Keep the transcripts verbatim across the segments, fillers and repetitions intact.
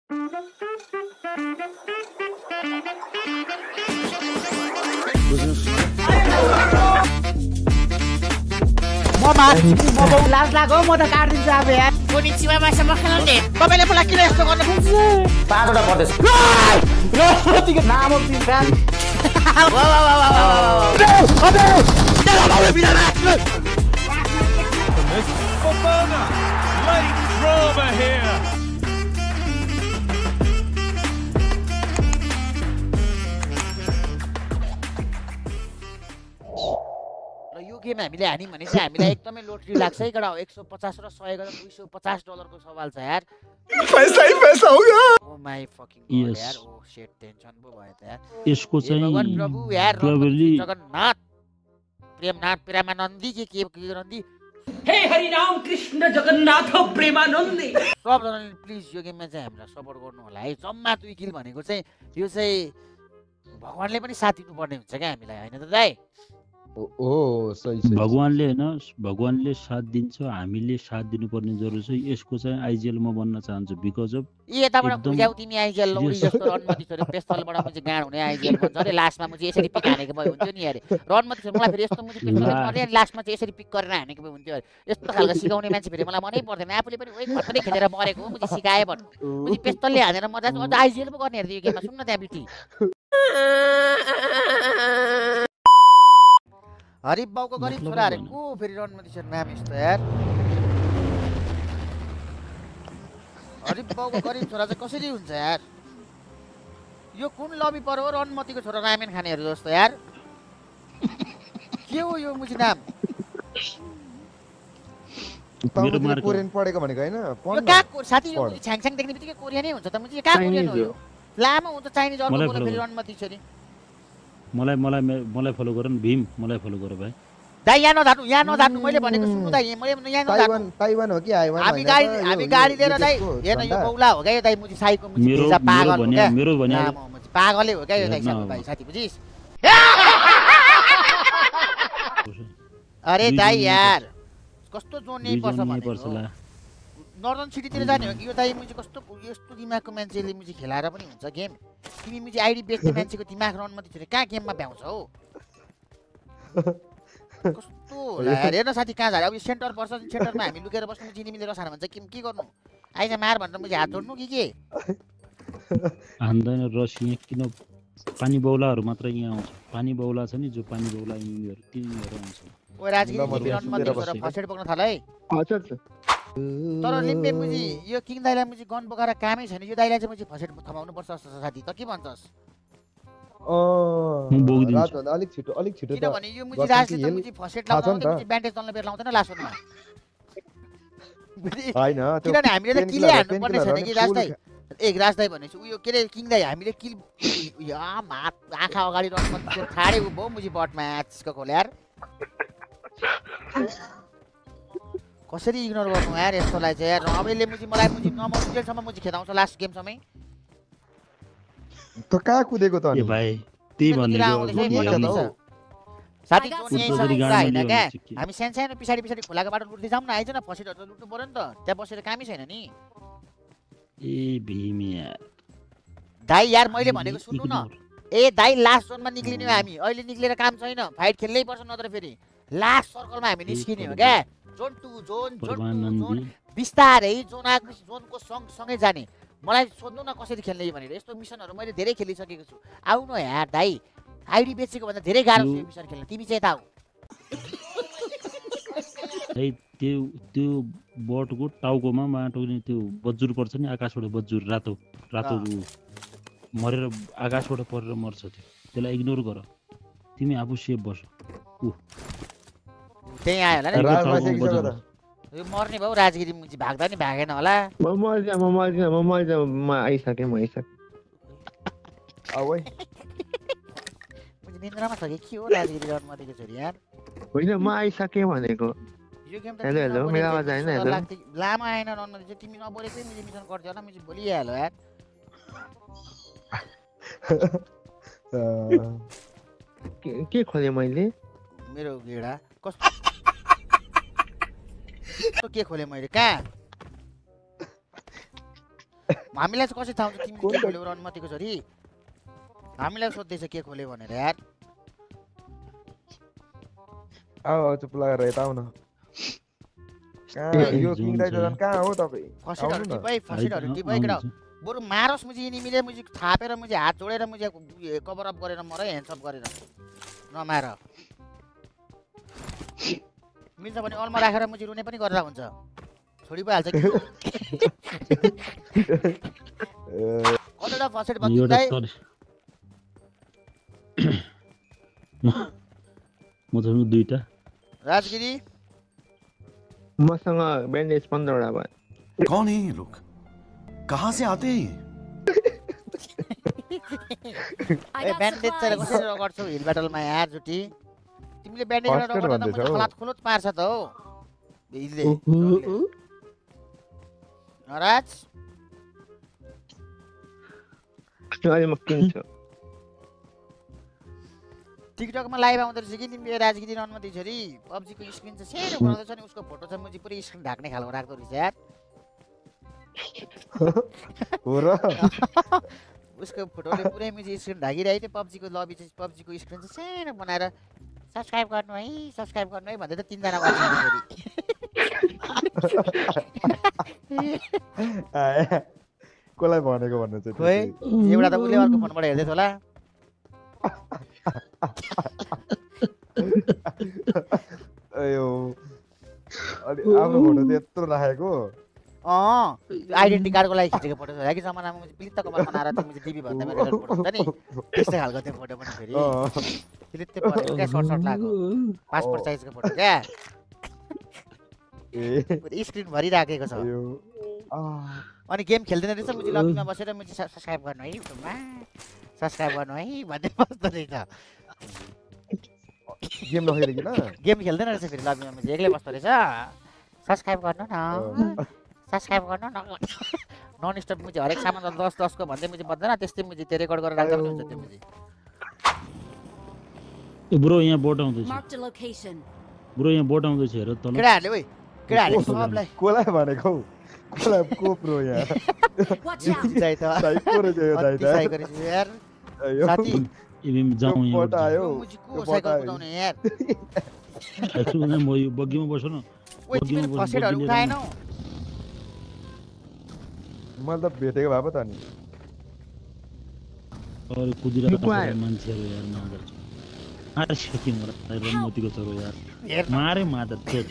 लाज लाग्यो म त काट्दिन्छु अब यार कोनिचिवा भाषामा खेलाउने तपाईले मलाई किन यस्तो गर्नुहुन्छ पाँचवटा पर्दैछ रतिको नाम दिन्छ वा वा वा वा Fofana, late drama here. Game हामीले हान्यौं भने चाहिँ हामीलाई एकदमै लोटरी लाग्छ है कडा एक सौ पचास र सय गरेर दुई सौ पचास डलरको सवाल छ यार पैसा ही पैसा होगा ओ माय फकिङ गॉड यार ओ शिट टेन्सन पो भयो त यार यसको चाहिँ भगवान प्रभु यार प्रभुले जगन्नाथ प्रेमनाथ प्रेमानन्दी के के नन्दी हे हरि राम कृष्ण जगन्नाथ प्रेमानन्दी सबजनाले प्लिज यो गेममा चाहिँ हामीलाई सपोर्ट गर्नु होला है जम्मा दुई किल भनेको चाहिँ यो चाहिँ भगवानले पनि साथ दिनुपर्ने हुन्छ क्या हामीलाई हैन त दाइ ओ सही सही भगवानले हैन भगवानले साथ दिन्छ हामीले साथ दिनुपर्ने जरुरी छ यसको चाहिँ आइजिएल म बन्न चाहन्छु बिकज अफ ए यताबाट बुझाउ तिमी आइजिएल लौडी जस्तो रनमती छोरे पेस्तलबाट मुझे गाड हुने आइजिएल भन्छ अरे लास्टमा मुझे यसरी पिक हानेको भए हुन्थ्यो नि अरे रनमती छोरे मलाई फेरि यस्तो मुझे पेस्तल अरे लास्टमा चाहिँ यसरी पिक गरेर हानेको भए हुन्थ्यो अरे यस्तो खालको सिकाउने मान्छे फेरि मलाई मनै पर्दैन आफूले पनि ओइ खतरै खेलेर मरेको हो मुझे सिकाए भन् मुझे पेस्तलले हानेर मजा अझ आइजिएल पो गर्ने हेर्दै यो गेममा सुन्न त्यहाँ बिटी हरिफ बाउको गरिब छोराहरु को फेरि रनमती छोरा नाम यस्तो यार हरिफ बाउको गरिब छोरा चाहिँ कसरी हुन्छ यार यो कुन लबी पर हो रनमतीको छोरा रामेन खानेहरु जस्तो यार के हो यो मुजी नाम तपाईले कोरियन पढेको भनेको हैन यो का साथी यो मुजी छ्याङछ्याङ देख्ने बित्तिकै कोरियनै हुन्छ त मुजी का कोरियन हो यो लामो हुन्छ चाइनिज अर्को बोल्नु फेरि रनमती छोरी मलाई मलाई मलाई फलो गर न भीम मलाई फलो गर भाइ दाइ यहाँ नजानु यहाँ नजानु मैले भनेको सुन्नु दाइ मैले यहाँ नजानु ताइवान ताइवान हो कि आइवान हामी गाडी हामी गाडी लिएर दाइ हेर्न यो बौला हो क्या यो दाइ मुजी साइको मुजी भेजा पागल हो क्या मेरो भने पागलै हो क्या यो दाइ साथी भाइ साथी बुझिस अरे दाइ यार कस्तो जोड्नै पर्छ भनेको नर्दन सिटीतिर जाने हो कि यो दाइ मुजी कस्तो यस्तो दिमागको मान्छेले मुजी खेलाएर पनि हुन्छ गेम तिमी मुजी आइडी बेच्ने मान्छेको दिमाग रनमती छोरे कहाँ गेममा भ्याउँछ हौ कस्तो यार हेर्न साथी कहाँ झारे अब यो सेन्टर पर्छ सेन्टरमा हामी लुकेर बस्नु चिनी मिलेर सानो भन्छ के के गर्नु आइज मार भनेर मुजी हात जोड्नु कि के हान्दैन रसी किन पानी बौलाहरु मात्र यहाँ आउँछ पानी बौला छ नि जो पानी बौला यिनीहरु तिनीहरु आउँछ ओ राजगिरी रनमती छोरा फसेट बोक्न थाल है अच्छा अच्छा तर लिम्बे मुजी यो किङ दाइलाई मुजी गन बोकाएर कामै छैन यो दाइलाई चाहिँ मुजी फसेट थमाउनु पर्छ जस्तो साथी त के भन्छस् अ रात भन्दा अलिक छिटो अलिक छिटो त किनभने यो मुजी राजले त मुजी फसेट लाउँदैन मुजी ब्यान्डेज चल्न बेर लाउँदैन लासोमा हैन त्यो किनभने हामीले त किले हान्नु पर्ने छैन कि राज दाइ एक राज दाइ भनेछु उयो के रे किङ दाइ हामीले किल या मात आँखा अगाडि रनमती छाडे उ भो मुजी बट म्याचको खोले यार कसरी इग्नोर गर्नु यार यस्तोलाई चाहिँ यार अबैले मुजी मलाई मुजी नमौजेलसम्म मुजी खेदाउँछ लास्ट गेम समय त कहाँ कुदेको त ए भाइ त्यही भनेको साथी जोनी हैन क्या हामी सानसानो पिछाडी पिछाडी खोलाको बाटो लुट्दै जाउँ न आइज न फसेटहरु लुट्नु पर्यो नि त त्यहाँ बसेर कामै छैन नि ए भीम यार दाइ यार मैले भनेको सुन्नु न ए दाइ लास्ट जोनमा निक्लिने हो हामी अहिले निक्लेर काम छैन फाइट खेल्नै पर्छ नत्र फेरि लास्ट सर्कलमा हामी निस्किने हो क्या zone to zone zone to zone बिस्तारै जोन आएको जोनको सँग सँगै जाने मलाई सोध्नु न कसरी खेल्ने भनेर यस्तो मिसनहरु मैले धेरै खेलिसकेको छु आउ न यार दाइ आइडी बेचेको भन्दा धेरै गाह्रो छ यो मिसन खेल्न तिमी चाहिँ यता आऊ है त्यो त्यो बटको टाउकोमा माटो नि त्यो बज्जुर पर्छ नि आकाशबाट बज्जुर रातो रातो मरेर आकाशबाट परेर मर्छ त्यो त्यसलाई इग्नोर गर तिमी आफू सेफ बस उ त्यही आयो होला नि यो मर्ने भयो राजगिरी मुजी भाग्दा नि भागेन होला म मर्दिन म मर्दिन म मर्दिन म आइसके म आइसके आउ है मुजी निन्द्रामा छ कि के हो राजगिरी रनमतीको छोरी यार होइन म आइसके भनेको यो गेम त हेलो हेलो मेरो आवाज आएन हेलो लामा आएन रनमती चाहिँ तिमी नबोलेकै मुजी मिसन गर्छ होला मुजी बोलिहाल्यो यार के के खोले मैले मेरो गेडा कस्तो के खोले मैले कहाँ हामीलाई चाहिँ कसरी थाहा हुन्छ तिमीले के खोल्यौ र अनुमतिको छोरी हामीलाई सोध्दैछ के खोल्यो भनेर यार आऊ चुप लागेर यता आउन कहाँ यो किङ दाइ जन कहाँ हो तपाई फसेटहरु टिपाई फसेटहरु टिपाई कडा बरु मारोस् मुजी निमिले मुजी थापेर मुजी हात जोडेर मुजी कभर अप गरेर मरै ह्यान्ड्स अप गरेर नमार मिल्छ भने अलमा राखेर मुजी रुने पनि गर्दा हुन्छ छोडी भइहाल्छ कि कतैडा फसेट बन्दिँदै म त दुईटा राजगिरी मसँग ब्यान्डेज पन्ध्र वटा भयो कौन है ये लोग कहाँ से आते हैं ए ब्यान्डेज चाहिँ कसरी गर्छौ हिल ब्याटलमा यार जुटी तिमीले ब्यान्डेज गरेर गर्दा त खलात खुलत पार्छ त हो हिलले नराज अहिले म किन्छु टिकटकमा लाइभ आउँदै रहेछ कि तिमीले राजगिरी अनुमति छोरी पब्जीको स्क्रिन चाहिँ सेरो बनाउँदैछ नि उसको फोटो चाहिँ मुजी पुरै स्क्रिन ढाक्ने खालको राख्दो रहेछ यार हो र उसको फोटोले पुरै मुजी स्क्रिन ढाकिरहेको थियो पब्जीको लबी चाहिँ पब्जीको स्क्रिन चाहिँ सानो बनाएर सब्स्क्राइब गर्नु है सब्स्क्राइब गर्नु है भन्दै त तीनजना गर्छ कसलाई भनेको भन्नु चाहिँ खोइ एउटा त उसले अर्को फोनबाट हेर्दै थियो होला अयो अलि आफ्नो फोटो चाहिँ यत्रो राखेको अँ आइडेन्टिटी कार्डको लागि खिचेको फोटो छ कि जमानामा मैले पिलित्त कपाल बनाएर त्यो मैले टिभी भन्दा मेरो फोटो हुन्छ नि त्यस्तै खालको त्यो फोटो पनि फेरि पिलित्तै परेको क्या सर्ट सर्ट लाग्यो पासपोर्ट साइजको फोटो क्या ए स्क्रिन भरि राखेको छ अनि गेम खेल्दैन रहेछ मुजी लबीमा बसेर मुजी सब्स्क्राइब गर्नु है युट्युबमा सब्स्क्राइब गर्नु है भन्दै बस्दो रहेछ गेम नखेले किन गेम खेल्दैन रहेछ फेरि लबीमा मुजी एक्लै बस्दो रहेछ सब्स्क्राइब गर्नु न सब्स्क्राइब गर्नु न नन स्टप मुजी हरेक सामान दस दसको भन्दै मुजी बज्दैन त्यस्तै मुजी त्यो रेकर्ड गरेर राख्दा पनि हुन्छ त्यो मुजी ए ब्रो यहाँ बोट आउँदैछ ब्रो यहाँ बोट आउँदैछ हेर तल केटाहरुले ओइ केटाहरुले सबलाई कोलाई भनेको कोलाई को प्रो यार दाइ त दाइ कोरे चाहिँ दाइ त साइ गरेछ यार साथी इबिम जाउँ यहाँ बोट आयो मुजी को साइकल कुदाउने यार एक्चुअली म यो बग्गीमा बस्छु न ओइ तिमी फसेटहरु उठाएनौ मैले त भेटेको भए पो त नि अरे कुदिरहेको मान्छेहरु यार नगर अरे सकिन र मोतीको छोरो यार मारे मादर छेद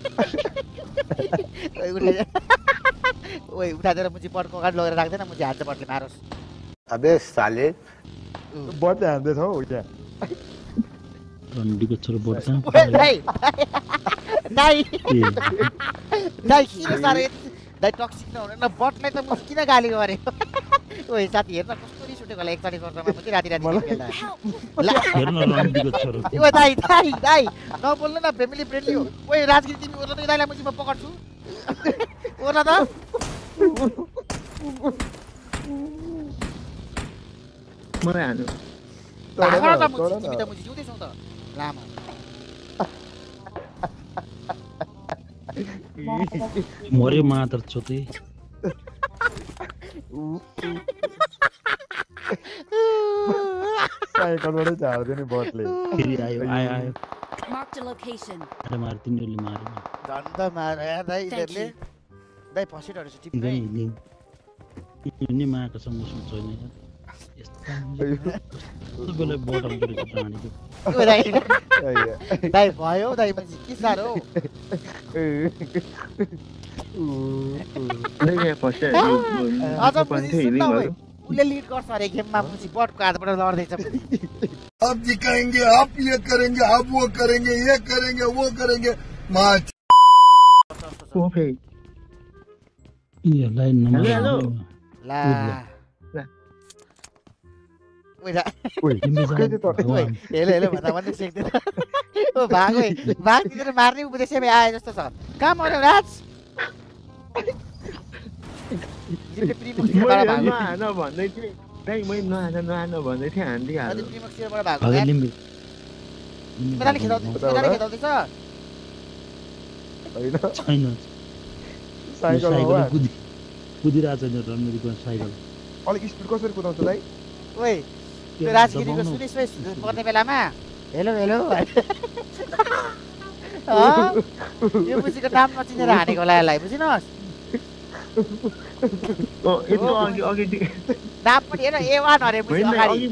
ओइ उठा ओइ उठाएर मुजी पटको गाड लगेर राख्दैन मुजी हात पटले मारोस् अबे साले बट हान्दै छ हो क्या रन्डीको छोरो बट दाइ दाइ दाइ किन सारे दाइ टक्सिक नहुने न बटलाई त म किन गाली गरेको ओइ साथी हेर्न कस्तो रिस उठेको होला एकचालिस वर्षमा पनि राति राति खेल्दा हेर्न रन्डीको छोरो ओ दाइ दाइ दाइ नबोल्नु न फ्यामिली फ्रेन्डली हो ओइ राजगिरी तिमी ओर्ला त दाइलाई मुजी म पकड्छु ओर्ला त मलाई हान्नु भागरा त मुजी तिमी त मुजी जिउँदै छौ त लामा मरे मादर छोते साइकलबाटै झार्दै नि बटले फेरि आयो आयो आयो अरे मार तिनीहरूले मारे धन्द मारे दाइ इधरले दाइ फसेटहरु छ टिप्दै नि माको समस्या छैन यार यस्तो बेला बटम गरेको प्राणीको ओ दाइ दाइ भयो दाइ मुजी के सारो अहिले फसेट अझ मुजी सुन्न ओइ उले लीड गर्छ अरे गेममा मुजी बटको हातबाट लड्दै छ अब दिखाएंगे आप ये करेंगे आप वो करेंगे ये करेंगे वो करेंगे मार ओ फे यो लाइन नम्बर हेलो ला ओइ दा ओइ के त ओइ हेलो हेलो भन्दा भन्दै सेक्दैन ओ भाग ओइ भाग तिनीहरु मार्ने उपदेशमै आए जस्तो छ कहाँ मर्यो राज जिते प्रिमक्सबाट भाग नहान भन्दै थिए दाइ मैले नहान नहान भन्दै थिए हान्दै अझै हाल्नु प्रिमक्सबाट भाग अगे यार लिम्बी मेराले खेदाउँदै मेराले खेदाउँदै छ हैन छैन साइकल हो साइकल कुदी कुदिरहेछ नि रणनीतिको साइकल अलिक स्पिड कसरी कुदाउँछ दाइ ओइ त्यो राजगिरीको सुनिस् भाइ पर्ने बेलामा हेलो हेलो यो मुसीको नाम नचिनेर हानेको होला यसलाई बुझिनुहोस् नाम पनि हेर ए वान अरे मुसी अगाडि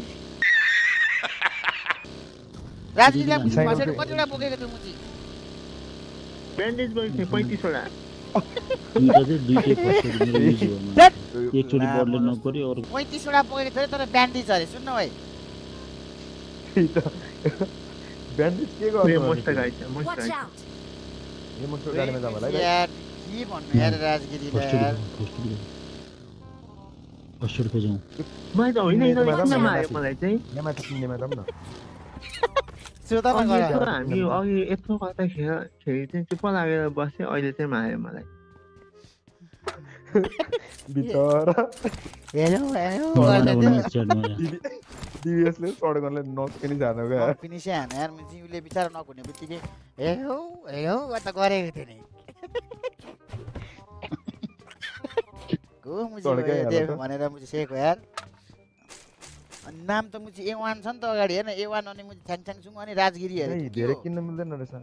राजगिरीलाई मुसी फसेर कतिवटा बोकेको थियो मुसी ब्यान्डेज बोकेको पैँतिस वटा दुईटा चाहिँ दुईटै फर्स्ट मेरो युज हो एकचोटि बडले नगर्यो अरु पैँतिस वटा बोकेको थियो तर ब्यान्डेज अरे सुन्न भाइ ब्यान्डेज के गर्नु मोस्टर गाइस मोस्टर यो मोस्टर गाडीमा जाम होला यार के भन्नु यार राजगिरीलाई यार फर्स्ट खोजौँ मैले त होइन किन मार्यो मलाई चाहिँ यहाँ माथि किन्नेमा जाम न सुतामा गएर हामी अघि यत्रो कता खेल खेल चाहिँ चुप्प लागेर बस्यो अहिले चाहिँ मार्यो मलाई बिचरा हेलो हेलो डिभिएसले सर्ट गर्नले नक पनि जानु गयो फिनिस हाने यार मुसी उले बिचारा नकुने बित्तिकै हेलो हेलो त गरेको थियो नि को मुसी देव भनेर मुसी सेको यार नाम त मुसी ए वान छ नि त अगाडि हैन ए वान अनि मुसी छ्याङ छ्याङ सुङ अनि राजगिरी हेरे धेरै किन्न मिल्दैन रहेछ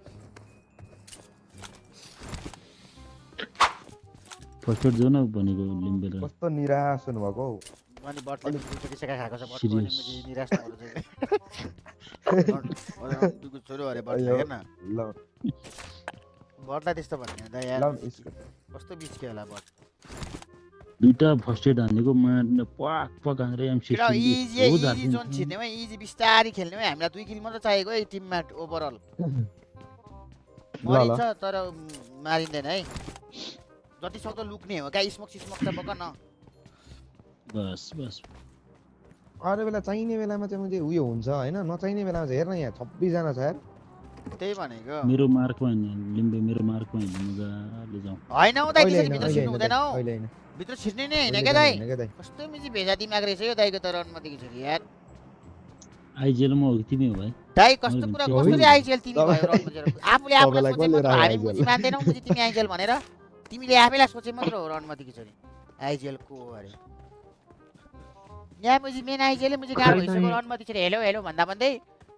फर्स्ट जो न भनेको लिम्बेला कस्तो निराश हुनु भएको हौ अनि बटले दुईचोटी सेका खाएको छ बटले अनि मुसी निराश नहुनु चाहिँ दुगु छोरो अरे बट हैन ल बटलाई त्यस्तो भन्ने दा यार कस्तो बिचके होला बट दुईटा फर्स्ट एड हानेको मार्न पक पक हानेर एमसी इजी इजी जोन छिर्ने हो इजी बिस्तारी खेल्ने हो हामीलाई दुई किल मात्र चाहिएको है टिममा ओभरअल मरिन्छ तर मारिँदैन है जति सक्दो लुक्ने हो का स्मोक स्मोक त बक न बस बस अरे बेला चाहिने बेलामा चाहिँ मुझे उयो हुन्छ हैन नचाहिने बेलामा चाहिँ हेर्न यहाँ छब्बीस जना छ यार त्यही भनेको मेरो मार्कमा लिम्बे मेरो मार्कमा मजाले जाउँ हैन उता त्यसरी भित्र छिर्नु हुँदैन हौ भित्र छिर्ने नै हैन के दाइ कस्तो मिजी भेजा दिमाग रहेछ यो दाइको तर अनुमतिको छोरी यार आइजेल म हो कि तिमी हो भाइ दाइ कस्तो कुरा कसरी आइजेल तिमी भयो रणमतिर आफुले आफुलाई सोचे मात्र हामी मुजी मान्दैनौ मुजी तिमी आइजेल भनेर तिमीले आफैलाई सोचे मात्र हो रणमतिको छोरी आइजेल को अरे यहाँ मुजी मेन आइजेलले मुजी गाउँ भइसक्यो रणमति छोरी हेलो हेलो भन्दा भन्दै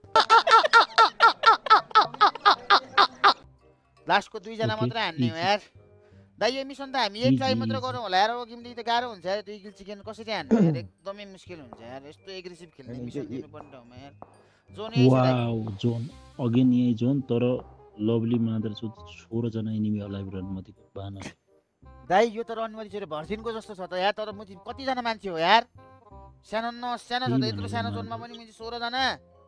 लास्टको दुई जना मात्र हान्ने हो यार दाइ यो मिसन त हामी एक ट्राई मात्र गरौँ होला यार हो किमले त गाह्रो हुन्छ यार दुई किल चिकन कसरी हान्नु यार एकदमै मुस्किल हुन्छ यार यस्तो एग्रेसिभ खेल्ने मिसन दिनु पर्ने ठाउँमा यार जोन यही छ वाउ जोन अगेन यही जोन तर लभली मादर सोह्र जना एनिमी अलाइभ रणमतिको बाना दाइ यो त रणमति छोरी भर्सिनको जस्तो छ त यार तर मुजी कति जना मान्छे हो यार सानो न सानो छ त यत्रो सानो जोनमा पनि मुजी सोह्र जना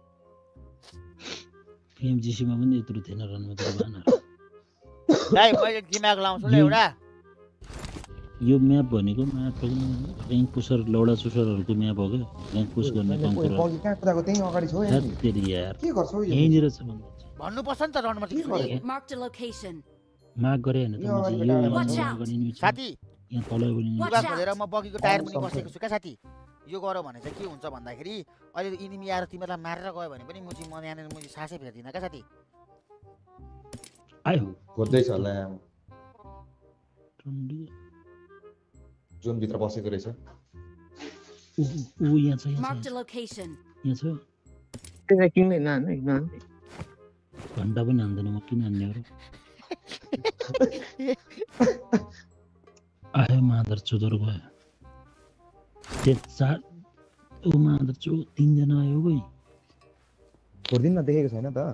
एमजीसी मा पनि यत्रो थिएन रणमतिको बाना दाइ मैले दिमाग लाउँछु ल एउटा यो म्याप भनेको म्याप र्याङ्क पुसर लौडा सुसरहरुको म्याप हो के र्याङ्क पुस गर्ने काम गरेर बगी कहाँ कुदाको त्यही अगाडि छ यार तेरी यार के गर्छौ यो यहीँनिर छ भन्नु भन्नु पर्छ नि त रणमति मार्क द लोकेसन मार्क गरे हैन त म यो साथी यहाँ तल पनि लुगा खोलेर म बगीको टायर मुनि बसेको छु के साथी यो गरो भने चाहिँ के हुन्छ भन्दाखेरि अहिले इनिमी आएर तिमीलाई मारेर गयो भने पनि मुजी म यहाँनिर मुजी सासै फेर्दिन के साथी आयो खोज्दै छ होला जोन भित्र बसेको रहेछ उ उ यहाँ छ मार्क द लोकेसन यहाँ छ त्यसलाई किन्दैन हैन एकदम घण्टा पनि हान्दैन म किन हान्ने हो आयो मादर चोदर गयो त्यो चार ओ मादर चो तीनजना आयो गई खोर्दिन देखेको छैन त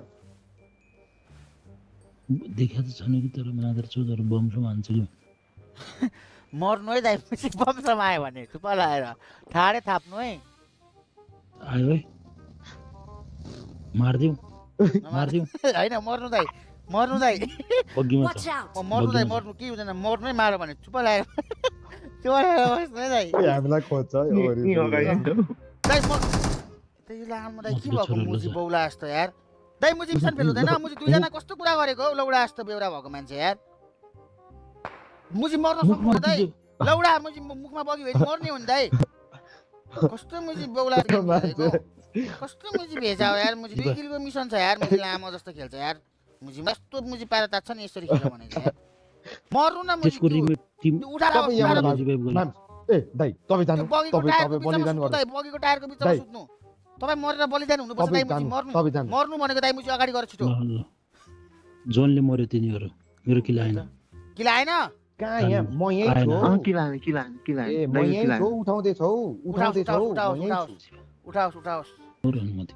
देखा त छैन कि तर मादर चोदर बमसम हान्छ कि मर्नु है दाइ बमसम आयो भने थुपा लाएर ठाडे थाप्नु है आयो है मार्दिउ मार्दिउ हैन मर्नु दाइ मर्नु दाइ बग्गीमा छ म मर्नु दाइ मर्नु के हुँदैन मर्नै मार्यो भने थुपा लाएर चोरेर बस्नु है दाइ हामीलाई खोज्छ यो दाइ म त्यही लामो दाइ के भएको मुजी बौला जस्तो यार दाइ मुजी मिसन फेल हुँदैन मुजी दुईजना कस्तो कुरा गरेको हौ लौडा जस्तो बेउरा भएको मान्छे यार मुजी मर्न सक्नु दाइ लौडा मुजी मुखमा बग्यो भने मर्ने हो नि दाइ कस्तो मुजी बौला गरेको कस्तो मुजी भेजा हो यार मुजी दुई किलोको मिसन छ यार मुजी लामो जस्तो खेल्छ यार मुजी यस्तो मुजी पारा तात्छ नि यसरी खेल्छ भने यार मर्नु न मुजी त्यसको रिमेट टिम उठाएर तपाईँ यहाँबाट उठाएर रिभाइभ गर्नु म्याम ए दाइ तपाईँ जानु बगीको तपाईँ टायरको तपाईँ बिचमा बलिदान सुत्नु गर्नु दाइ, बगीको टायरको बिचमा दाइ। सुत्नु तपाईँ मरेर बलिदान हुनुपर्छ दाइ तपाईँ मुजी जानु मर्नु तपाईँ जानु मर्नु भनेको दाइ मुजी अगाडि गएर छिटो ल ल जोनले मर्यो तिनीहरू मेरो किला आएन किला आएन कहाँ यहाँ म यहीँ आएन। छु अँ किला हाने किला हाने किला हाने ए म दाइले यहीँ किला छु हाने। उठाउँदैछौ उठाओस् उठाउँदैछौ उठाओस् म उठाओस् यहीँ छु उठाओस् उठाओस् मर्यो मध्ये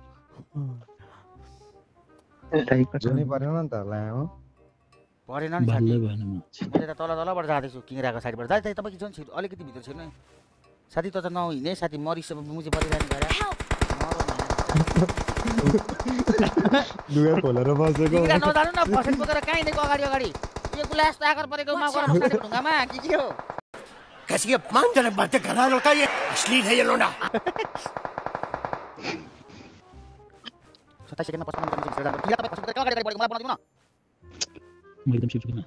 ए, दाइ कता जुनै परेन नि त ला हो परेन नि साथी भाल्लै भएन म मैले त तल तलबाट जाँदैछु किङ्राको साइडबाट दाइ दाइ तपाईँ किन छिटो अलिकति भित्र छिर्नु है साथी त त नहिँड्ने साथी मरिस मुजी बलिदान गरेर लुगा खोलेर बसेको किङ्रा नजानु न फसेट बोकेर कहीँ हिँडेको अगाडि अगाडि यो गुलास ताकर परेको माउ गएर बस्ने ढुङ्गामा के के हो कैसी अपमानजनक बातें कर रहा है लड़का ये अश्लील है ये लोंडा सत्ताइस सेकेन्डमा पच्पन्न मिनट भित्र जानु किला तपाईँ फसेट बोकेर अगाडि अगाडि बढेको मलाई बनाइदिनु न म एकदम सिप्छु किन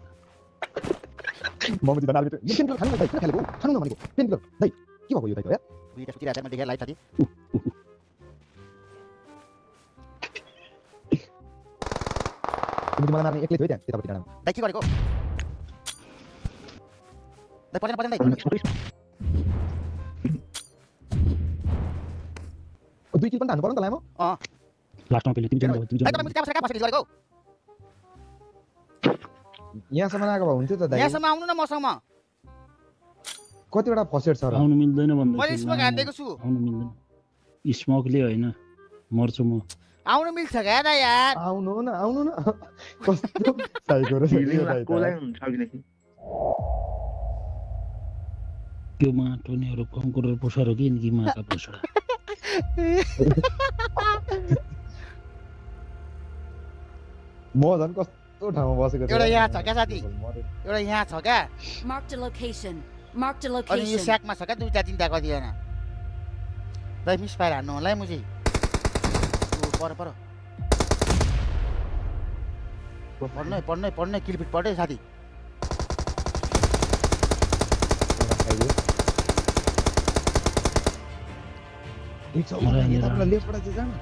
म मुजी दाल भित्र यो पेन खानु न दाइ किन खालेको खानु न भनेको पेन दाइ के भएको यो दाइको यार दुईटा सुतिरहेको छ मैले देखेँ लाइभ साथी तिमी मलाई मार्ने एक्लै थियो त्यहाँ त्यतापट्टि डाँडा दाइ के गरेको दाइ परेन परेन दाइ दुई किल पनि हान्नु पर्यो नि त लामो अँ लास्टमा पहिले तिमी जानु तिमी दाइ जानु तपाईँ त्यहाँ बसेर कहाँ फसेट गरेको यहाँसम्म आएको भए हुन्थ्यो त दाइ यहाँसम्म आउनु न मसँग कतिवटा फसेट छ र आउनु मिल्दैन भन्दै मैले स्मोक हानिदिएको छु आउनु मिल्दैन स्मोकले होइन मर्छु म आउनु मिल्छ क्या दाइ यार आउनु न आउनु न कस्तो साइको रहेछ हिलिङ यो दाइ त। कोलाई हुन्छ अघिदेखि त्यो माटो नि अरू कम गरेर पोसारो कि कि माका पोसरा म झन् कस्तो ठाउँमा बसेको थिएँ एउटा यहाँ छ क्या साथी एउटा यहाँ छ क्या Marked a location. Marked a अनि यो location. स्याकमा छ क्या दुईवटा तिनवटा कतिजना दाइ मिस पाएर हान्नु होला है मुजी पर पर पढ्नै पढ्नै पढ्नै किलपिट पढ्दै साथी एक सौ यताबाट लेफ्टबाट चाहिँ जानु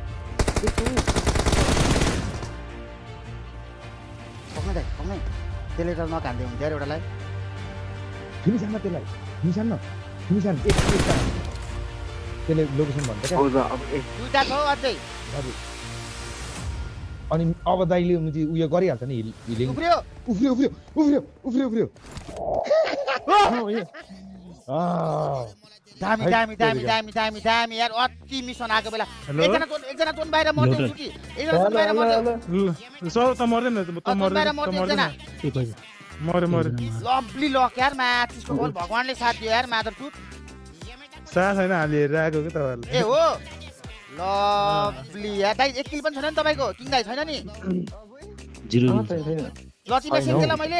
पक्नै दाइ पक्नै त्यसले त नकान्दै हुन्छ यार एउटालाई तिमी जान्न त्यसलाई निशान न निशान एक एकटा त्यसले लोकेसन भन्छ क्या हो त अब ए दुईवटा छ हौ अझै हजुर अनि अब दाइले मुजी उयो गरिहाल्छ नि हिल हिलिङ उफ्रियो उफ्रियो उफ्रियो उफ्रियो उफ्रियो उफ्रियो अँ, यो। अँ, दामी दामी दामी दामी दामी दामी यार अति मिसन आएको बेला एकजना जोन एकजना जोन बाहिर मर्दै छु कि एकजना जोन बाहिर मर्दै सर त मर्दैन त जोन बाहिर मर्दै एकजना के कहिले मर्यो मर्यो लभली लक यार माथिसको गोल भगवानले साथ दियो यार मादर टुट साथ छैन हालिहेर आएको कि तपाईँहरूले ए हो लभली यार दाइ एक किल पनि छैन नि तपाईँको किङ दाइ छैन नि जिरो अँ, छैन छैन लची मेसेज केला मैले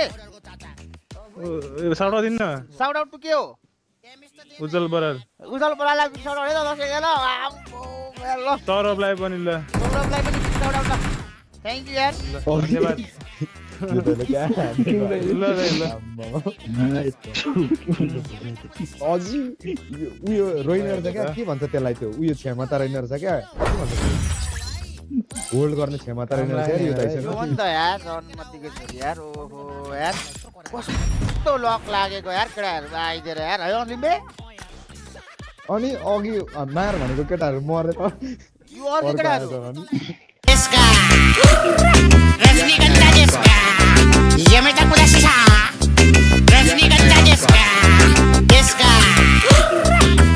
साउट दिन्न साउट आउट टु के हो उज्जवल बराल उजल बरालाई साउट आउट है त दसैँ गेल आम्बो ल सौरभलाई पनि ल सौरभलाई पनि साउट आउट ल थ्याङ्क यू यार धन्यवाद यो दाइले क्या ल ल अझै यो उयो रोइनर छ क्या के भन्छ त्यसलाई त्यो उयो क्षमता रोइनर छ क्या के भन्छ होल्ड गर्ने क्षमता रोइनर छ यार यो दाइसँग हो नि त यार जन्मतिको छोरी यार ओहो यार कस्तो लक लागेको यार केटाहरू आइदिएर यार है अलिम्बे अनि अघि मार भनेको केटाहरू मरे त यो अर्को केटाहरू रजनीगंधा जिसका ये मैं तक रजनीगंधा जिसका जिसका